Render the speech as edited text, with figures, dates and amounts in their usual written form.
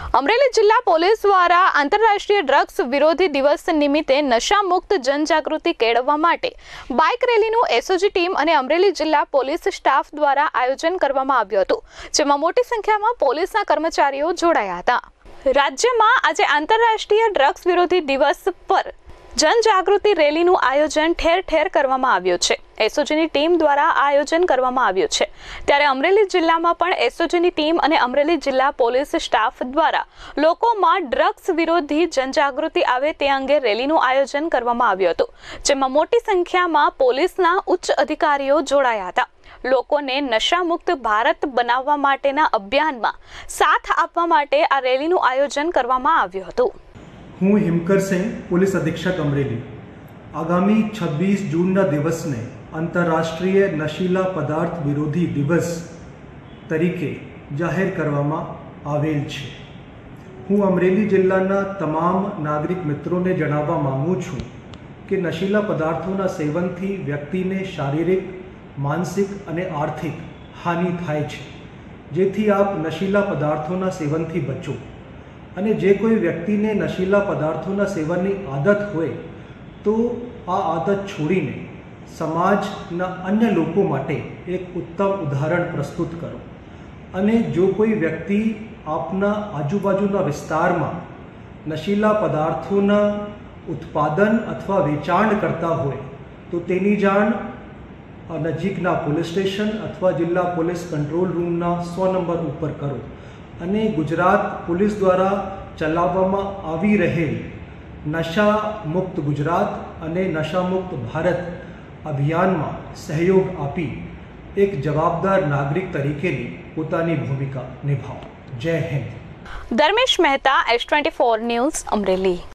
અમરેલી જિલ્લા પોલીસ દ્વારા આંતરરાષ્ટ્રીય ડ્રગ્સ વિરોધી દિવસ નિમિત્તે નશા મુક્ત જનજાગૃતિ કેળવવા માટે બાઇક રેલીનું એસઓજી ટીમ અને અમરેલી જિલ્લા પોલીસ સ્ટાફ દ્વારા આયોજન કરવામાં આવ્યું હતું, જેમાં મોટી સંખ્યામાં પોલીસના કર્મચારીઓ જોડાયા હતા। રાજ્યમાં આજે આંતરરાષ્ટ્રીય ડ્રગ્સ વિરોધી દિવસ પર જનજાગૃતિ રેલીનું આયોજન ઠેર ઠેર કરવામાં આવ્યું છે। એસઓજીની ટીમ દ્વારા આયોજન કરવામાં આવ્યું છે, ત્યારે અમરેલી જિલ્લામાં પણ એસઓજીની ટીમ અને અમરેલી જિલ્લા પોલીસ સ્ટાફ દ્વારા લોકોમાં ડ્રગ્સ વિરોધી જનજાગૃતિ આવે તે અંગે રેલીનું આયોજન કરવામાં આવ્યું હતું, જેમાં મોટી સંખ્યામાં પોલીસના ઉચ્ચ અધિકારીઓ જોડાયા હતા। લોકોને નશામુક્ત ભારત બનાવવા માટેના અભિયાનમાં સાથ આપવા માટે આ રેલીનું આયોજન કરવામાં આવ્યું હતું। હું હિમકર સિંહ, પોલીસ અધિક્ષક અમરેલી। આગામી 26 જૂનના દિવસને આંતરરાષ્ટ્રીય નશીલા પદાર્થ વિરોધી દિવસ તરીકે જાહેર કરવામાં આવેલ છે। હું અમરેલી જિલ્લાના તમામ નાગરિક મિત્રોને જણાવવા માંગુ છું કે નશીલા પદાર્થોના સેવનથી વ્યક્તિને શારીરિક, માનસિક અને આર્થિક હાનિ થાય છે, જેથી આપ નશીલા પદાર્થોના સેવનથી બચો। અને જે કોઈ વ્યક્તિને નશીલા પદાર્થોના સેવનની આદત હોય તો આ આદત છોડીને સમાજના અન્ય લોકો માટે એક ઉત્તમ ઉદાહરણ પ્રસ્તુત કરો। અને જો કોઈ વ્યક્તિ આપના આજુબાજુના વિસ્તારમાં નશીલા પદાર્થોના ઉત્પાદન અથવા વેચાણ કરતા હોય તો તેની જાણ નજીકના પોલીસ સ્ટેશન અથવા જિલ્લા પોલીસ કંટ્રોલ રૂમના 100 નંબર ઉપર કરો। અને ગુજરાત પોલીસ દ્વારા ચલાવવામાં આવી રહેલ નશા મુક્ત ગુજરાત અને નશા મુક્ત ભારત અભિયાનમાં સહયોગ આપી એક જવાબદાર નાગરિક તરીકેની પોતાની ભૂમિકા નિભાવો। જય હિન્દ। Dharmesh Mehta, S24 news, Amreli.